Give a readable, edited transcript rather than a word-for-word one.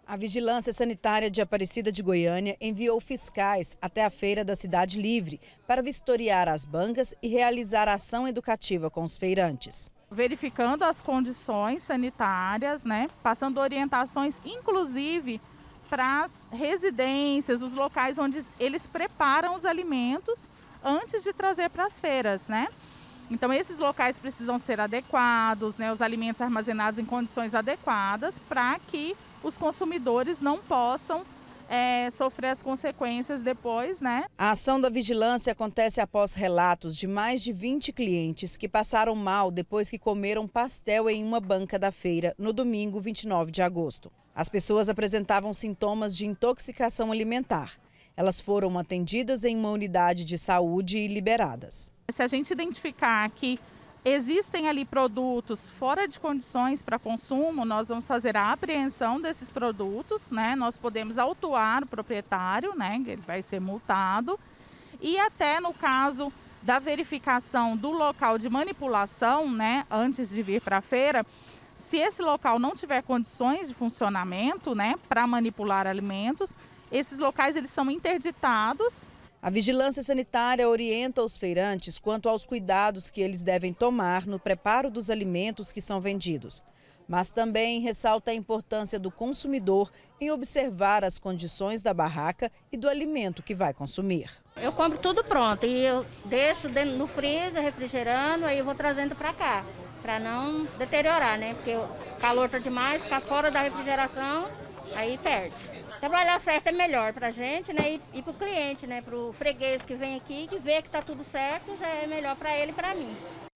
A Vigilância Sanitária de Aparecida de Goiânia enviou fiscais até a feira da Cidade Livre para vistoriar as bancas e realizar ação educativa com os feirantes. Verificando as condições sanitárias, passando orientações, inclusive para as residências, os locais onde eles preparam os alimentos antes de trazer para as feiras, Então esses locais precisam ser adequados, os alimentos armazenados em condições adequadas para que os consumidores não possam sofrer as consequências depois, A ação da vigilância acontece após relatos de mais de 20 clientes que passaram mal depois que comeram pastel em uma banca da feira no domingo 29 de agosto. As pessoas apresentavam sintomas de intoxicação alimentar. Elas foram atendidas em uma unidade de saúde e liberadas. Se a gente identificar que existem ali produtos fora de condições para consumo, nós vamos fazer a apreensão desses produtos, Nós podemos autuar o proprietário, Ele vai ser multado. E até no caso da verificação do local de manipulação, Antes de vir para a feira, se esse local não tiver condições de funcionamento, para manipular alimentos, esses locais eles são interditados. A Vigilância Sanitária orienta os feirantes quanto aos cuidados que eles devem tomar no preparo dos alimentos que são vendidos. Mas também ressalta a importância do consumidor em observar as condições da barraca e do alimento que vai consumir. Eu compro tudo pronto e eu deixo no freezer, refrigerando, aí eu vou trazendo para cá, para não deteriorar, Porque o calor está demais, ficar fora da refrigeração, aí perde. Trabalhar certo é melhor para a gente, e para o cliente, para o freguês que vem aqui, que vê que está tudo certo, é melhor para ele e para mim.